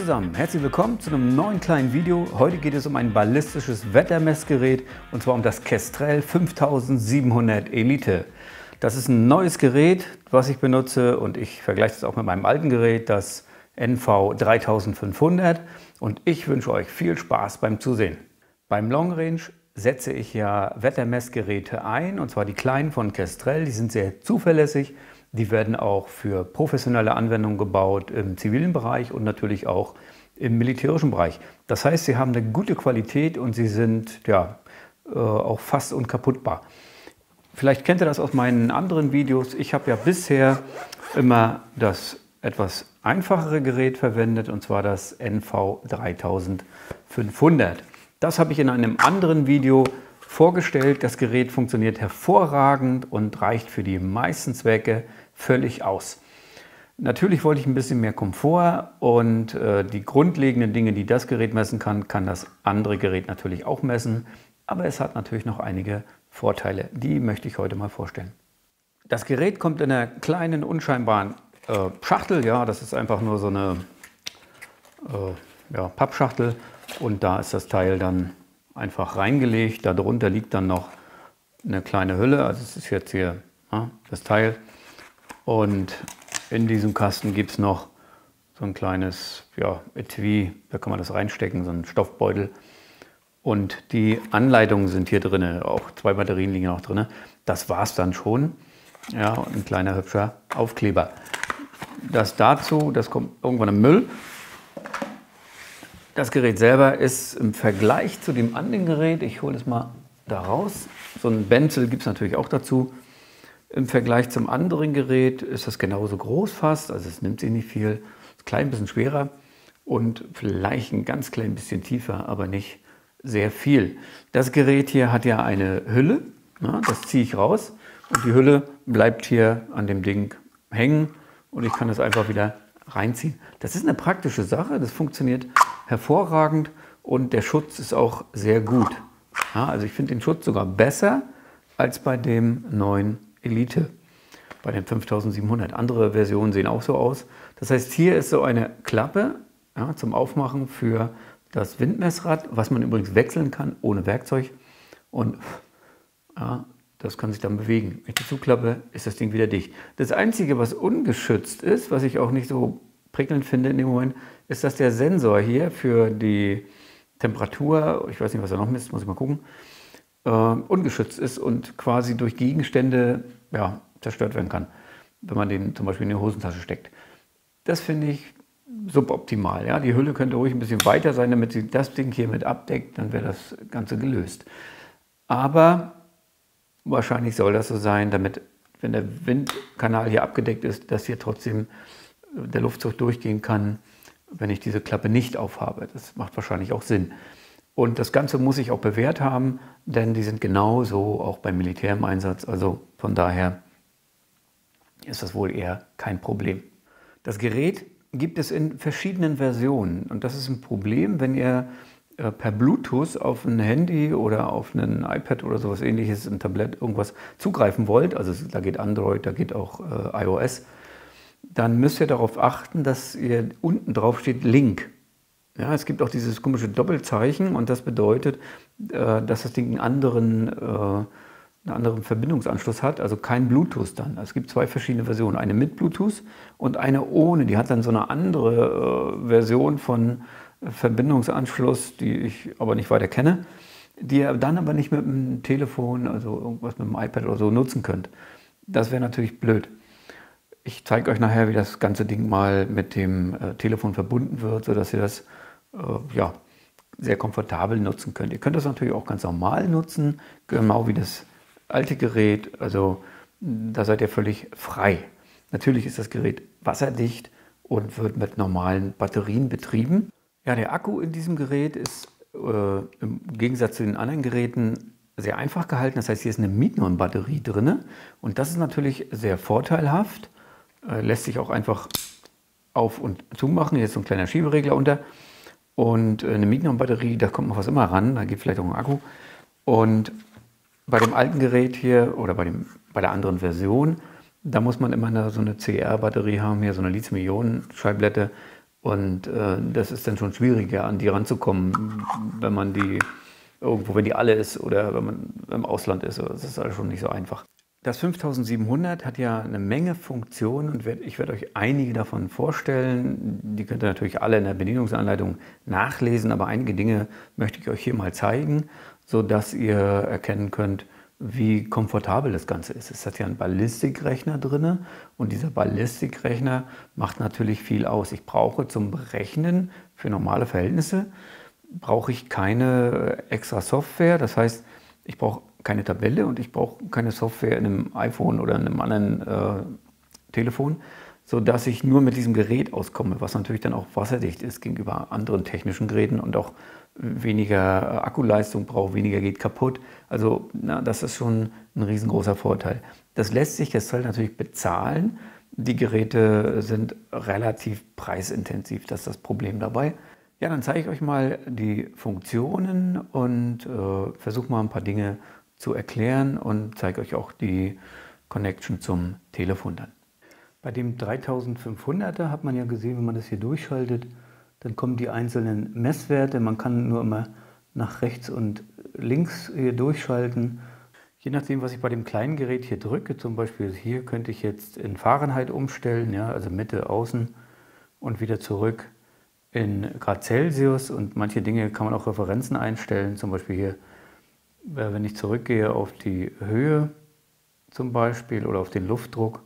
zusammen, herzlich willkommen zu einem neuen kleinen Video. Heute geht es um ein ballistisches Wettermessgerät und zwar um das Kestrel 5700 Elite. Das ist ein neues Gerät, was ich benutze und ich vergleiche es auch mit meinem alten Gerät, das NV 3500, und ich wünsche euch viel Spaß beim Zusehen. Beim Long Range setze ich ja Wettermessgeräte ein, und zwar die kleinen von Kestrel, die sind sehr zuverlässig. Die werden auch für professionelle Anwendungen gebaut im zivilen Bereich und natürlich auch im militärischen Bereich. Das heißt, sie haben eine gute Qualität und sie sind ja auch fast unkaputtbar. Vielleicht kennt ihr das aus meinen anderen Videos. Ich habe ja bisher immer das etwas einfachere Gerät verwendet, und zwar das NV 3500. Das habe ich in einem anderen Video vorgestellt. Das Gerät funktioniert hervorragend und reicht für die meisten Zwecke völlig aus. Natürlich wollte ich ein bisschen mehr Komfort, und die grundlegenden Dinge, die das Gerät messen kann, kann das andere Gerät natürlich auch messen. Aber es hat natürlich noch einige Vorteile, die möchte ich heute mal vorstellen. Das Gerät kommt in einer kleinen, unscheinbaren Schachtel. Ja, das ist einfach nur so eine Pappschachtel, und da ist das Teil dann einfach reingelegt. Darunter liegt dann noch eine kleine Hülle, also es ist jetzt hier das Teil. Und in diesem Kasten gibt es noch so ein kleines Etui, da kann man das reinstecken, so ein Stoffbeutel. Und die Anleitungen sind hier drin, auch 2 Batterien liegen auch drin. Das war es dann schon. Ja, und ein kleiner hübscher Aufkleber. Das kommt irgendwann im Müll. Das Gerät selber ist im Vergleich zu dem anderen Gerät, ich hole es mal da raus, so ein Benzel gibt es natürlich auch dazu. Im Vergleich zum anderen Gerät ist das genauso groß fast, also es nimmt sich nicht viel, ist ein klein bisschen schwerer und vielleicht ein ganz klein bisschen tiefer, aber nicht sehr viel. Das Gerät hier hat ja eine Hülle, das ziehe ich raus, und die Hülle bleibt hier an dem Ding hängen und ich kann das einfach wieder reinziehen. Das ist eine praktische Sache, das funktioniert hervorragend und der Schutz ist auch sehr gut. Ja, also ich finde den Schutz sogar besser als bei dem neuen Elite, bei dem 5700. Andere Versionen sehen auch so aus. Das heißt, hier ist so eine Klappe zum Aufmachen für das Windmessrad, was man übrigens wechseln kann ohne Werkzeug. Und das kann sich dann bewegen. Wenn ich die zuklappe, ist das Ding wieder dicht. Das Einzige, was ungeschützt ist, was ich auch nicht so prickelnd finde in dem Moment, ist, dass der Sensor hier für die Temperatur, ich weiß nicht, was er noch misst, muss ich mal gucken, ungeschützt ist und quasi durch Gegenstände zerstört werden kann, wenn man den zum Beispiel in die Hosentasche steckt. Das finde ich suboptimal. Ja? Die Hülle könnte ruhig ein bisschen weiter sein, damit sie das Ding hier mit abdeckt, dann wäre das Ganze gelöst. Aber wahrscheinlich soll das so sein, damit, wenn der Windkanal hier abgedeckt ist, dass hier trotzdem der Luftzug durchgehen kann, wenn ich diese Klappe nicht aufhabe. Das macht wahrscheinlich auch Sinn. Und das Ganze muss ich auch bewährt haben, denn die sind genauso auch beim Militär im Einsatz. Also von daher ist das wohl eher kein Problem. Das Gerät gibt es in verschiedenen Versionen. Und das ist ein Problem, wenn ihr per Bluetooth auf ein Handy oder auf ein iPad oder sowas Ähnliches, ein Tablet, irgendwas zugreifen wollt. Also da geht Android, da geht auch iOS. Dann müsst ihr darauf achten, dass ihr unten drauf steht Link. Ja, es gibt auch dieses komische Doppelzeichen, und das bedeutet, dass das Ding einen anderen Verbindungsanschluss hat, also kein Bluetooth dann. Es gibt 2 verschiedene Versionen, eine mit Bluetooth und eine ohne. Die hat dann so eine andere Version von Verbindungsanschluss, die ich aber nicht weiter kenne, die ihr dann aber nicht mit dem Telefon, also irgendwas mit dem iPad oder so nutzen könnt. Das wäre natürlich blöd. Ich zeige euch nachher, wie das ganze Ding mal mit dem Telefon verbunden wird, sodass ihr das sehr komfortabel nutzen könnt. Ihr könnt das natürlich auch ganz normal nutzen, genau wie das alte Gerät. Also da seid ihr völlig frei. Natürlich ist das Gerät wasserdicht und wird mit normalen Batterien betrieben. Ja, der Akku in diesem Gerät ist im Gegensatz zu den anderen Geräten sehr einfach gehalten. Das heißt, hier ist eine Mignon-Batterie drin, und das ist natürlich sehr vorteilhaft. Lässt sich auch einfach auf- und zumachen. Hier ist so ein kleiner Schieberegler unter. Und eine Mignon-Batterie, da kommt noch was immer ran, da geht vielleicht auch ein Akku. Und bei dem alten Gerät hier oder bei der anderen Version, da muss man immer so eine CR-Batterie haben, hier so eine Lithium-Ionen-Schallplatte. Und das ist dann schon schwieriger, an die ranzukommen, wenn man die irgendwo, wenn die alle ist oder wenn man im Ausland ist. Das ist also schon nicht so einfach. Das 5700 hat ja eine Menge Funktionen und ich werde euch einige davon vorstellen. Die könnt ihr natürlich alle in der Bedienungsanleitung nachlesen, aber einige Dinge möchte ich euch hier mal zeigen, sodass ihr erkennen könnt, wie komfortabel das Ganze ist. Es hat ja einen Ballistikrechner drin und dieser Ballistikrechner macht natürlich viel aus. Ich brauche zum Berechnen für normale Verhältnisse brauche ich keine extra Software. Das heißt, ich brauche keine Tabelle und ich brauche keine Software in einem iPhone oder in einem anderen Telefon, sodass ich nur mit diesem Gerät auskomme, was natürlich dann auch wasserdicht ist gegenüber anderen technischen Geräten und auch weniger Akkuleistung braucht, weniger geht kaputt. Also das ist schon ein riesengroßer Vorteil. Das lässt sich jetzt halt natürlich bezahlen. Die Geräte sind relativ preisintensiv, das ist das Problem dabei. Ja, dann zeige ich euch mal die Funktionen und versuche mal ein paar Dinge zu erklären und zeige euch auch die Connection zum Telefon dann. Bei dem 3500er hat man ja gesehen, wenn man das hier durchschaltet, dann kommen die einzelnen Messwerte. Man kann nur immer nach rechts und links hier durchschalten. Je nachdem, was ich bei dem kleinen Gerät hier drücke, zum Beispiel hier könnte ich jetzt in Fahrenheit umstellen, ja, also Mitte, Außen und wieder zurück in Grad Celsius, und manche Dinge kann man auch Referenzen einstellen, zum Beispiel hier, wenn ich zurückgehe auf die Höhe zum Beispiel oder auf den Luftdruck.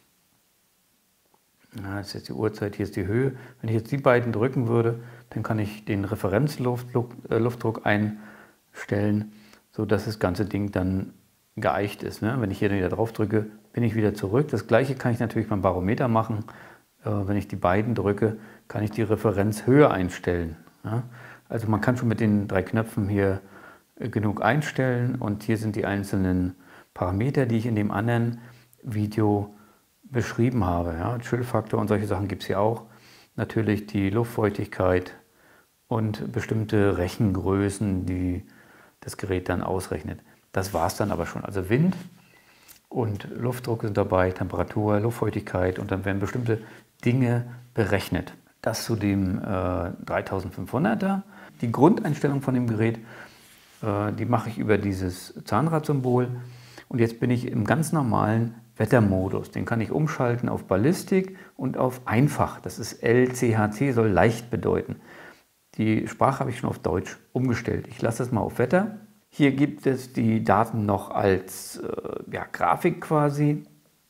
Das ist jetzt die Uhrzeit, hier ist die Höhe. Wenn ich jetzt die beiden drücken würde, dann kann ich den Referenzluftdruck einstellen, sodass das ganze Ding dann geeicht ist. Wenn ich hier wieder drauf drücke, bin ich wieder zurück. Das gleiche kann ich natürlich beim Barometer machen. Wenn ich die beiden drücke, kann ich die Referenzhöhe einstellen. Also man kann schon mit den 3 Knöpfen hier genug einstellen, und hier sind die einzelnen Parameter, die ich in dem anderen Video beschrieben habe. Ja, Chill-Faktor und solche Sachen gibt es hier auch. Natürlich die Luftfeuchtigkeit und bestimmte Rechengrößen, die das Gerät dann ausrechnet. Das war es dann aber schon. Also Wind und Luftdruck sind dabei, Temperatur, Luftfeuchtigkeit, und dann werden bestimmte Dinge berechnet. Das zu dem 3500er. Die Grundeinstellung von dem Gerät, die mache ich über dieses Zahnradsymbol. Und jetzt bin ich im ganz normalen Wettermodus. Den kann ich umschalten auf Ballistik und auf Einfach. Das ist LCHC, soll leicht bedeuten. Die Sprache habe ich schon auf Deutsch umgestellt. Ich lasse das mal auf Wetter. Hier gibt es die Daten noch als Grafik quasi.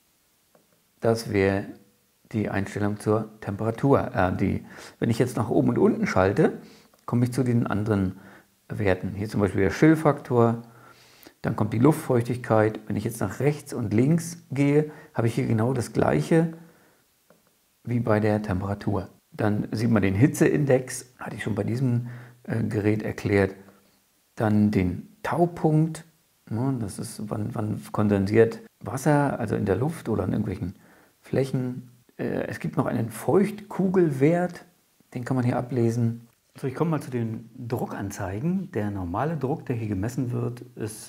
Das wäre die Einstellung zur Temperatur. Wenn ich jetzt nach oben und unten schalte, komme ich zu den anderen Werten. Hier zum Beispiel der Chill-Faktor. Dann kommt die Luftfeuchtigkeit. Wenn ich jetzt nach rechts und links gehe, habe ich hier genau das gleiche wie bei der Temperatur. Dann sieht man den Hitzeindex, hatte ich schon bei diesem Gerät erklärt. Dann den Taupunkt, das ist, wann kondensiert Wasser, also in der Luft oder an irgendwelchen Flächen. Es gibt noch einen Feuchtkugelwert, den kann man hier ablesen. So, ich komme mal zu den Druckanzeigen. Der normale Druck, der hier gemessen wird, ist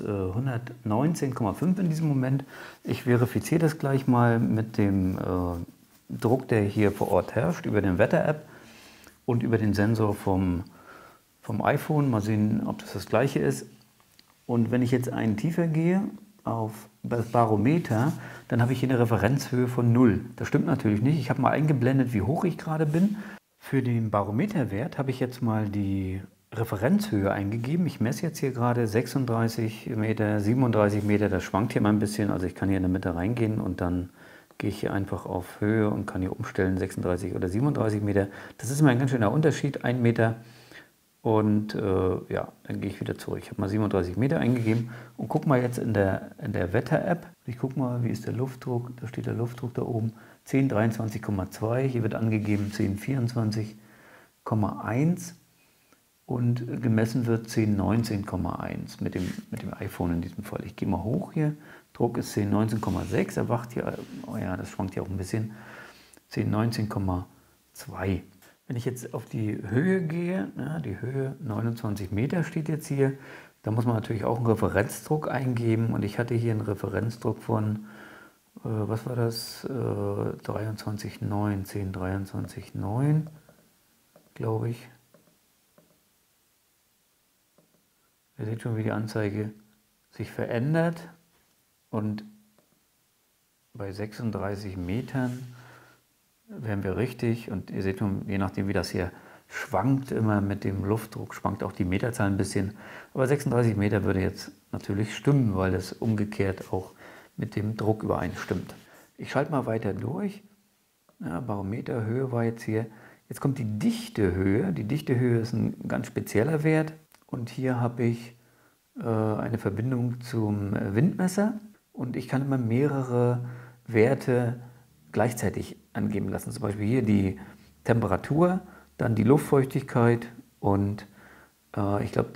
119,5 in diesem Moment. Ich verifiziere das gleich mal mit dem Druck, der hier vor Ort herrscht, über den Wetter-App und über den Sensor vom iPhone. Mal sehen, ob das gleiche ist. Und wenn ich jetzt einen tiefer gehe auf das Barometer, dann habe ich hier eine Referenzhöhe von 0. Das stimmt natürlich nicht. Ich habe mal eingeblendet, wie hoch ich gerade bin. Für den Barometerwert habe ich jetzt mal die Referenzhöhe eingegeben. Ich messe jetzt hier gerade 36 Meter, 37 Meter. Das schwankt hier mal ein bisschen. Also ich kann hier in der Mitte reingehen und dann gehe ich hier einfach auf Höhe und kann hier umstellen, 36 oder 37 Meter. Das ist immer ein ganz schöner Unterschied, 1 Meter. Und dann gehe ich wieder zurück. Ich habe mal 37 Meter eingegeben und gucke mal jetzt in der Wetter-App. Ich gucke mal, wie ist der Luftdruck. Da steht der Luftdruck da oben. 1023,2. Hier wird angegeben 1024,1 und gemessen wird 1019,1 mit dem iPhone in diesem Fall. Ich gehe mal hoch hier. Druck ist 1019,6. Er wacht hier, oh ja, das schwankt hier auch ein bisschen. 1019,2. Wenn ich jetzt auf die Höhe gehe, die Höhe 29 Meter steht jetzt hier, da muss man natürlich auch einen Referenzdruck eingeben, und ich hatte hier einen Referenzdruck von, was war das, 23,9, 10,23,9, glaube ich. Ihr seht schon, wie die Anzeige sich verändert und bei 36 Metern wären wir richtig und ihr seht schon, je nachdem wie das hier schwankt, immer mit dem Luftdruck schwankt auch die Meterzahl ein bisschen, aber 36 Meter würde jetzt natürlich stimmen, weil es umgekehrt auch mit dem Druck übereinstimmt. Ich schalte mal weiter durch. Ja, Barometerhöhe war jetzt hier. Jetzt kommt die Dichtehöhe. Die Dichtehöhe ist ein ganz spezieller Wert. Und hier habe ich eine Verbindung zum Windmesser. Und ich kann immer mehrere Werte gleichzeitig angeben lassen. Zum Beispiel hier die Temperatur, dann die Luftfeuchtigkeit und ich glaube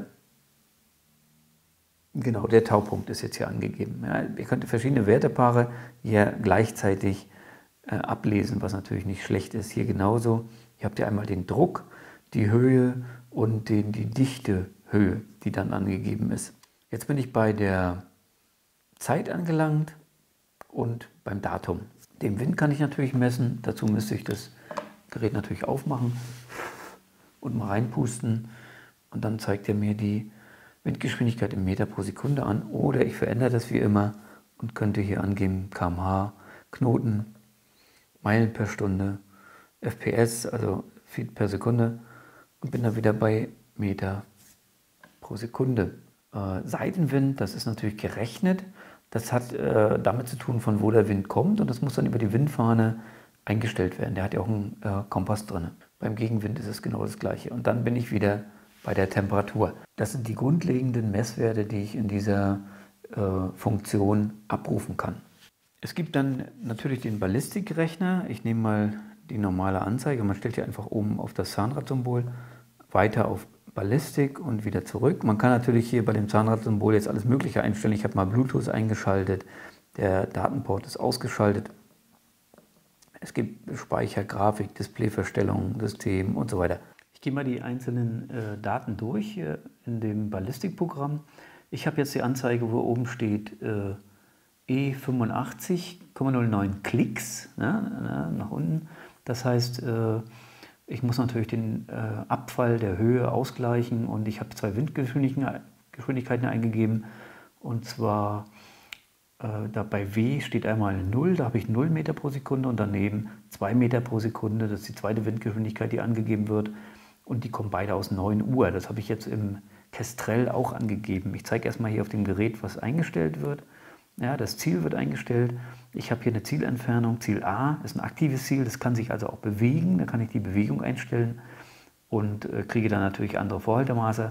der Taupunkt ist jetzt hier angegeben. Ja, ihr könnt verschiedene Wertepaare hier gleichzeitig ablesen, was natürlich nicht schlecht ist. Hier genauso. Hier habt ihr einmal den Druck, die Höhe und die Dichtehöhe, die dann angegeben ist. Jetzt bin ich bei der Zeit angelangt und beim Datum. Den Wind kann ich natürlich messen. Dazu müsste ich das Gerät natürlich aufmachen und mal reinpusten. Und dann zeigt er mir die Windgeschwindigkeit im Meter pro Sekunde an. Oder ich verändere das wie immer und könnte hier angeben km/h, Knoten, Meilen per Stunde, FPS, also Feet per Sekunde und bin dann wieder bei Meter pro Sekunde. Seitenwind, das ist natürlich gerechnet. Das hat damit zu tun, von wo der Wind kommt und das muss dann über die Windfahne eingestellt werden. Der hat ja auch einen Kompass drin. Beim Gegenwind ist es genau das Gleiche. Und dann bin ich wieder bei der Temperatur. Das sind die grundlegenden Messwerte, die ich in dieser Funktion abrufen kann. Es gibt dann natürlich den Ballistikrechner. Ich nehme mal die normale Anzeige. Man stellt hier einfach oben auf das Zahnradsymbol, weiter auf Ballistik und wieder zurück. Man kann natürlich hier bei dem Zahnradsymbol jetzt alles Mögliche einstellen. Ich habe mal Bluetooth eingeschaltet, der Datenport ist ausgeschaltet. Es gibt Speicher, Grafik, Displayverstellung, System und so weiter. Ich gehe mal die einzelnen Daten durch hier in dem Ballistikprogramm. Ich habe jetzt die Anzeige, wo oben steht E85,09 Klicks, nach unten. Das heißt, ich muss natürlich den Abfall der Höhe ausgleichen und ich habe zwei Windgeschwindigkeiten eingegeben. Und zwar da bei W steht einmal 0, da habe ich 0 Meter pro Sekunde und daneben 2 Meter pro Sekunde. Das ist die zweite Windgeschwindigkeit, die angegeben wird. Und die kommen beide aus 9 Uhr. Das habe ich jetzt im Kestrel auch angegeben. Ich zeige erstmal hier auf dem Gerät, was eingestellt wird. Ja, das Ziel wird eingestellt. Ich habe hier eine Zielentfernung. Ziel A ist ein aktives Ziel, das kann sich also auch bewegen. Da kann ich die Bewegung einstellen und kriege dann natürlich andere Vorhaltemaße.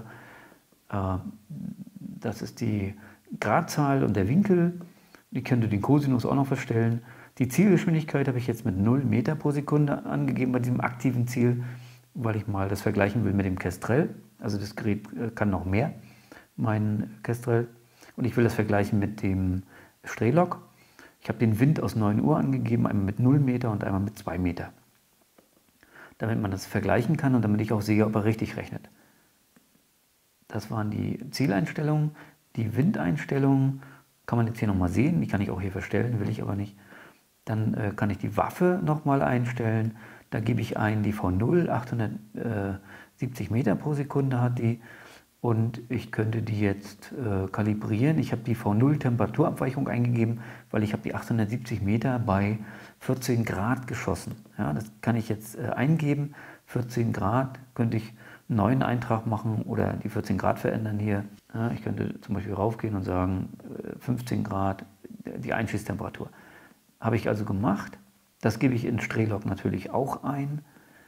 Das ist die Gradzahl und der Winkel. Ich könnte den Kosinus auch noch verstellen. Die Zielgeschwindigkeit habe ich jetzt mit 0 Meter pro Sekunde angegeben bei diesem aktiven Ziel, weil ich mal das vergleichen will mit dem Kestrel. Also das Gerät kann noch mehr, mein Kestrel. Und ich will das vergleichen mit dem Strelok. Ich habe den Wind aus 9 Uhr angegeben, einmal mit 0 Meter und einmal mit 2 Meter. Damit man das vergleichen kann und damit ich auch sehe, ob er richtig rechnet. Das waren die Zieleinstellungen. Die Windeinstellungen kann man jetzt hier nochmal sehen. Die kann ich auch hier verstellen, will ich aber nicht. Dann kann ich die Waffe nochmal einstellen. Da gebe ich ein die V0, 870 Meter pro Sekunde hat die. Und ich könnte die jetzt kalibrieren. Ich habe die V0 Temperaturabweichung eingegeben, weil ich habe die 870 Meter bei 14 Grad geschossen. Ja, das kann ich jetzt eingeben. 14 Grad könnte ich einen neuen Eintrag machen oder die 14 Grad verändern hier. Ja, ich könnte zum Beispiel raufgehen und sagen 15 Grad, die Einschießtemperatur. Habe ich also gemacht. Das gebe ich in Strelok natürlich auch ein.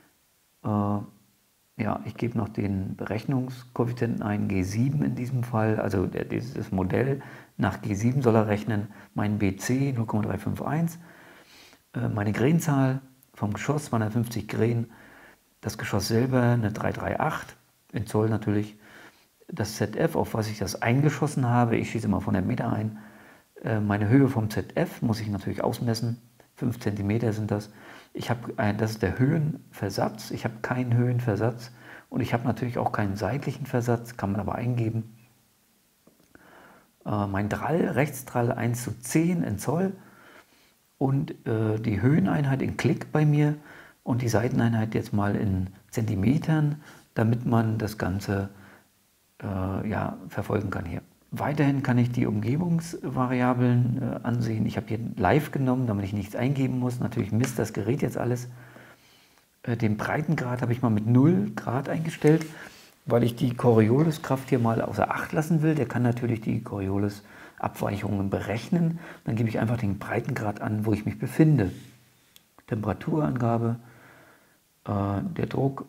Ja, ich gebe noch den Berechnungskoeffizienten ein, G7 in diesem Fall, also dieses Modell nach G7 soll er rechnen, mein BC 0,351, meine Grainzahl vom Geschoss 250 Grain, das Geschoss selber eine 338, in Zoll natürlich, das ZF, auf was ich das eingeschossen habe, ich schieße immer von 100 Meter ein, meine Höhe vom ZF muss ich natürlich ausmessen, 5 cm sind das. Das ist der Höhenversatz, ich habe keinen Höhenversatz und ich habe natürlich auch keinen seitlichen Versatz, kann man aber eingeben. Mein Drall, Rechtsdrall 1:10 in Zoll und die Höheneinheit in Klick bei mir und die Seiteneinheit jetzt mal in Zentimetern, damit man das Ganze ja, verfolgen kann hier. Weiterhin kann ich die Umgebungsvariablen ansehen. Ich habe hier live genommen, damit ich nichts eingeben muss. Natürlich misst das Gerät jetzt alles. Den Breitengrad habe ich mal mit 0 Grad eingestellt, weil ich die Corioliskraft hier mal außer Acht lassen will. Der kann natürlich die Coriolis-Abweichungen berechnen. Dann gebe ich einfach den Breitengrad an, wo ich mich befinde. Temperaturangabe, der Druck,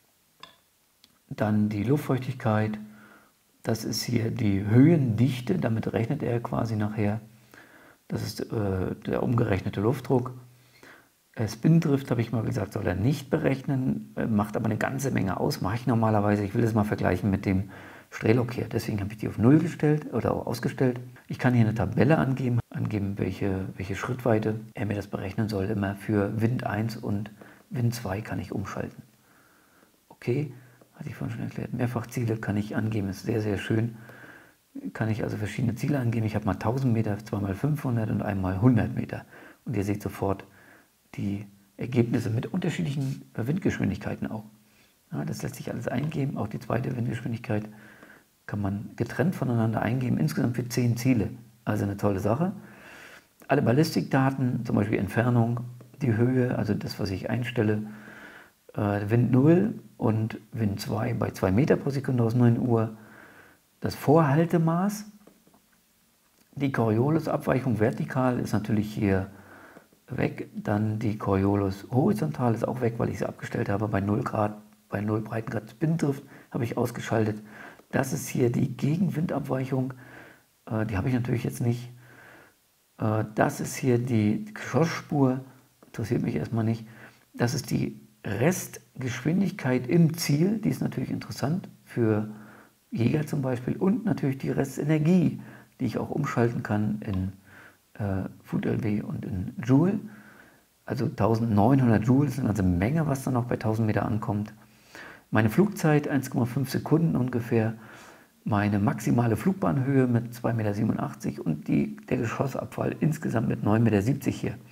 dann die Luftfeuchtigkeit. Das ist hier die Höhendichte, damit rechnet er quasi nachher. Das ist der umgerechnete Luftdruck. Spindrift, habe ich mal gesagt, soll er nicht berechnen, macht aber eine ganze Menge aus, mache ich normalerweise. Ich will das mal vergleichen mit dem Strelok hier, deswegen habe ich die auf 0 gestellt oder auch ausgestellt. Ich kann hier eine Tabelle angeben, welche Schrittweite er mir das berechnen soll. Immer für Wind 1 und Wind 2 kann ich umschalten. Okay, hatte ich vorhin schon erklärt. Mehrfachziele kann ich angeben, ist sehr, sehr schön. Kann ich also verschiedene Ziele angeben. Ich habe mal 1000 Meter, zweimal 500 und einmal 100 Meter. Und ihr seht sofort die Ergebnisse mit unterschiedlichen Windgeschwindigkeiten auch. Ja, das lässt sich alles eingeben. Auch die zweite Windgeschwindigkeit kann man getrennt voneinander eingeben. Insgesamt für 10 Ziele. Also eine tolle Sache. Alle Ballistikdaten, zum Beispiel Entfernung, die Höhe, also das, was ich einstelle, Wind 0 und Wind 2 bei 2 Meter pro Sekunde aus 9 Uhr. Das Vorhaltemaß, die Coriolis-Abweichung vertikal ist natürlich hier weg. Dann die Coriolis horizontal ist auch weg, weil ich sie abgestellt habe bei 0 Grad, bei 0 Breitengrad Spindrift habe ich ausgeschaltet. Das ist hier die Gegenwindabweichung, die habe ich natürlich jetzt nicht. Das ist hier die Geschossspur, interessiert mich erstmal nicht. Das ist die Restgeschwindigkeit im Ziel, die ist natürlich interessant für Jäger zum Beispiel, und natürlich die Restenergie, die ich auch umschalten kann in Foot LB und in Joule. Also 1900 Joule sind also eine Menge, was dann noch bei 1000 Meter ankommt. Meine Flugzeit 1,5 Sekunden ungefähr. Meine maximale Flugbahnhöhe mit 2,87 Meter und der Geschossabfall insgesamt mit 9,70 Meter hier.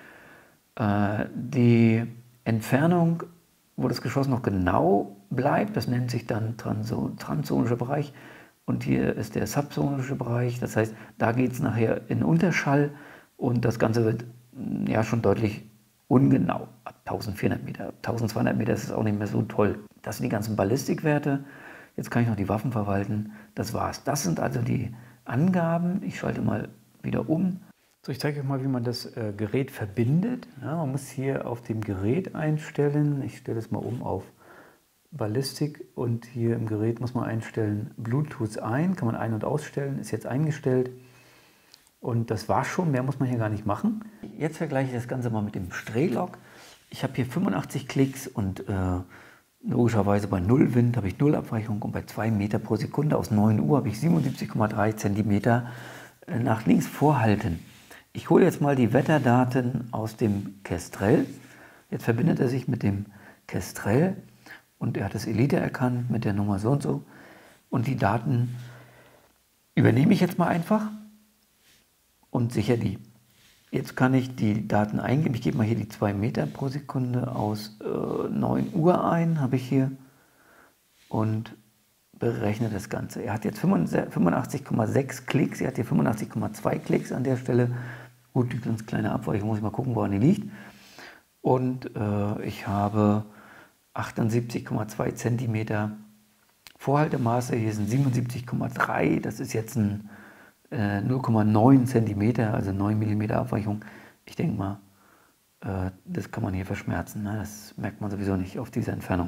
Die Entfernung, wo das Geschoss noch genau bleibt, das nennt sich dann transsonischer Bereich. Und hier ist der subsonische Bereich, das heißt, da geht es nachher in Unterschall und das Ganze wird ja schon deutlich ungenau. Ab 1400 Meter, ab 1200 Meter ist es auch nicht mehr so toll. Das sind die ganzen Ballistikwerte. Jetzt kann ich noch die Waffen verwalten. Das war's. Das sind also die Angaben. Ich schalte mal wieder um. So, ich zeige euch mal, wie man das Gerät verbindet. Ja, man muss hier auf dem Gerät einstellen. Ich stelle es mal um auf Ballistik und hier im Gerät muss man einstellen Bluetooth ein. Kann man ein- und ausstellen. Ist jetzt eingestellt. Und das war's schon. Mehr muss man hier gar nicht machen. Jetzt vergleiche ich das Ganze mal mit dem Strelok. Ich habe hier 85 Klicks und logischerweise bei 0 Wind habe ich 0 Abweichung und bei 2 Meter pro Sekunde aus 9 Uhr habe ich 77,3 Zentimeter nach links vorhalten. Ich hole jetzt mal die Wetterdaten aus dem Kestrel. Jetzt verbindet er sich mit dem Kestrel und er hat das Elite erkannt mit der Nummer so und so. Und die Daten übernehme ich jetzt mal einfach und sichere die. Jetzt kann ich die Daten eingeben. Ich gebe mal hier die 2 Meter pro Sekunde aus 9 Uhr ein, habe ich hier, und berechne das Ganze. Er hat jetzt 85,6 Klicks, er hat hier 85,2 Klicks an der Stelle. Gut, die ganz kleine Abweichung, muss ich mal gucken, woran die liegt. Und ich habe 78,2 Zentimeter Vorhaltemaße, hier sind 77,3, das ist jetzt ein 0,9 Zentimeter, also 9 Millimeter Abweichung. Ich denke mal, das kann man hier verschmerzen. Ne? Das merkt man sowieso nicht auf dieser Entfernung.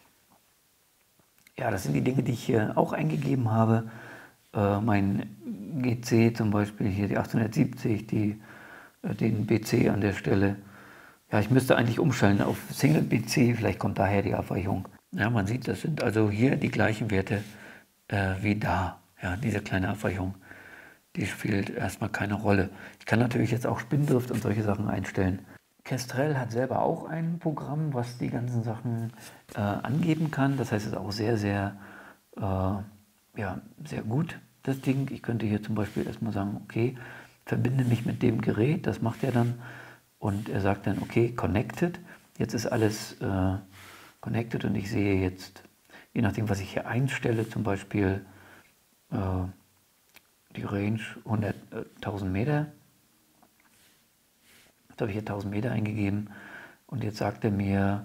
Ja, das sind die Dinge, die ich hier auch eingegeben habe. Mein GC zum Beispiel, hier die 870, den BC an der Stelle. Ja, ich müsste eigentlich umstellen auf Single BC, vielleicht kommt daher die Abweichung. Ja, man sieht, das sind also hier die gleichen Werte wie da. Ja, diese kleine Abweichung, die spielt erstmal keine Rolle. Ich kann natürlich jetzt auch Spindrift und solche Sachen einstellen. Kestrel hat selber auch ein Programm, was die ganzen Sachen angeben kann. Das heißt, es ist auch sehr, sehr, ja, sehr gut, das Ding. Ich könnte hier zum Beispiel erstmal sagen, okay, verbinde mich mit dem Gerät, das macht er dann. Und er sagt dann, okay, connected. Jetzt ist alles connected und ich sehe jetzt, je nachdem, was ich hier einstelle, zum Beispiel die Range 100.000 Meter. Jetzt habe ich hier 1000 Meter eingegeben und jetzt sagt er mir,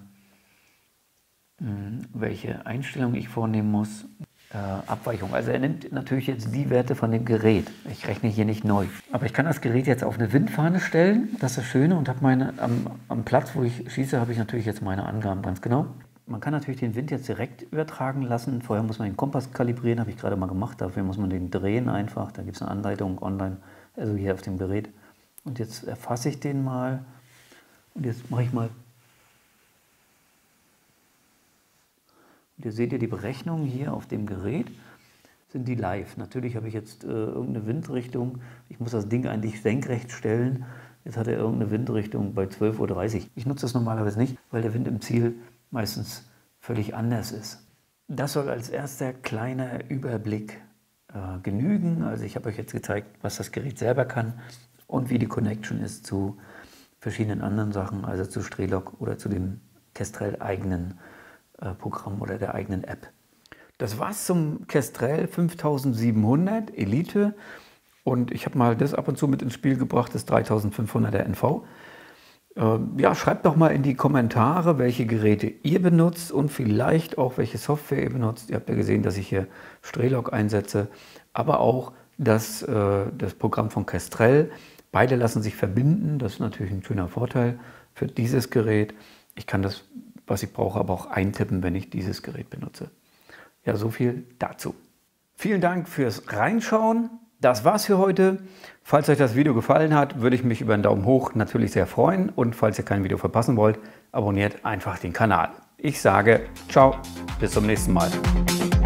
welche Einstellung ich vornehmen muss. Abweichung. Also er nimmt natürlich jetzt die Werte von dem Gerät. Ich rechne hier nicht neu. Aber ich kann das Gerät jetzt auf eine Windfahne stellen. Das ist das Schöne und habe am Platz, wo ich schieße, habe ich natürlich jetzt meine Angaben ganz genau. Man kann natürlich den Wind jetzt direkt übertragen lassen. Vorher muss man den Kompass kalibrieren, habe ich gerade mal gemacht. Dafür muss man den drehen einfach. Da gibt es eine Anleitung online, also hier auf dem Gerät. Und jetzt erfasse ich den mal. Und jetzt mache ich mal. Und ihr seht ja die Berechnungen hier auf dem Gerät, sind die live. Natürlich habe ich jetzt irgendeine Windrichtung. Ich muss das Ding eigentlich senkrecht stellen. Jetzt hat er irgendeine Windrichtung bei 12:30 Uhr. Ich nutze das normalerweise nicht, weil der Wind im Ziel meistens völlig anders ist. Das soll als erster kleiner Überblick genügen. Also ich habe euch jetzt gezeigt, was das Gerät selber kann und wie die Connection ist zu verschiedenen anderen Sachen, also zu Strelok oder zu dem Kestrel eigenen Programm oder der eigenen App. Das war's zum Kestrel 5700 Elite und ich habe mal das ab und zu mit ins Spiel gebracht, das 3500er NV. Ja, schreibt doch mal in die Kommentare, welche Geräte ihr benutzt und vielleicht auch welche Software ihr benutzt. Ihr habt ja gesehen, dass ich hier Strelok einsetze, aber auch das Programm von Kestrel. Beide lassen sich verbinden, das ist natürlich ein schöner Vorteil für dieses Gerät. Ich kann das, was ich brauche, aber auch eintippen, wenn ich dieses Gerät benutze. Ja, so viel dazu. Vielen Dank fürs Reinschauen. Das war's für heute. Falls euch das Video gefallen hat, würde ich mich über einen Daumen hoch natürlich sehr freuen. Und falls ihr kein Video verpassen wollt, abonniert einfach den Kanal. Ich sage ciao, bis zum nächsten Mal.